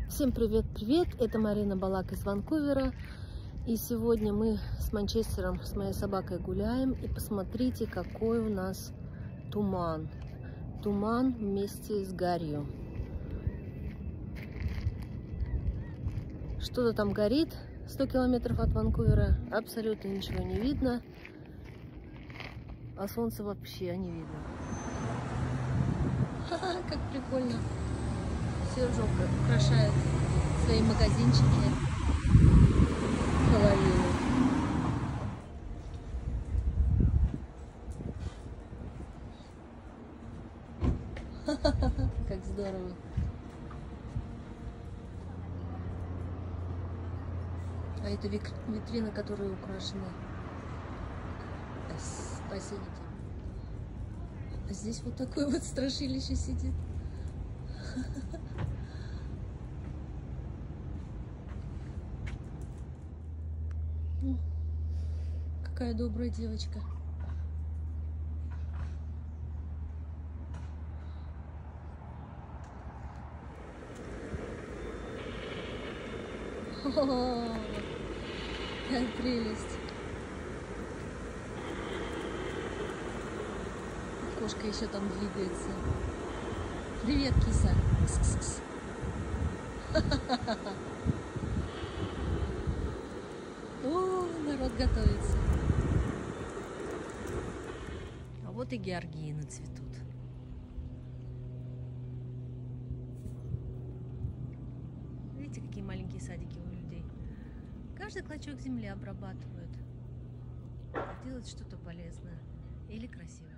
Всем привет-привет! Это Марина Балак из Ванкувера. И сегодня мы с Манчестером, с моей собакой гуляем. И посмотрите, какой у нас туман. Туман вместе с гарью. Что-то там горит 100 километров от Ванкувера. Абсолютно ничего не видно. А солнца вообще не видно. Ха-ха, как прикольно. Сережок украшает свои магазинчики половину. Как здорово. А это витрина, которая украшена спасением. А здесь вот такое вот страшилище сидит. Какая добрая девочка. О, какая прелесть. Кошка еще там двигается. Привет, киса. Кс-кс-кс. О, народ готовится. А вот и георгины цветут. Видите, какие маленькие садики у людей. Каждый клочок земли обрабатывают. Делать что-то полезное или красивое.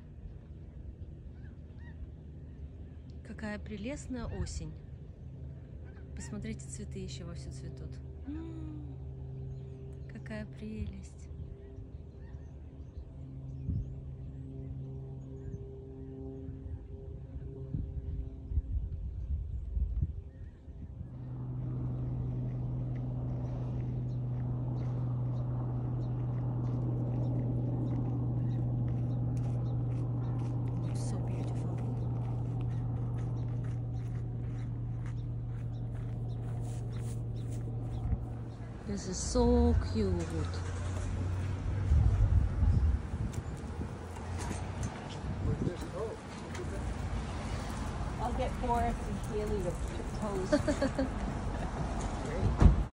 Какая прелестная осень. Посмотрите, цветы еще вовсю цветут. Какая прелесть. This is so cute. I'll get Forrest and Keely to pose.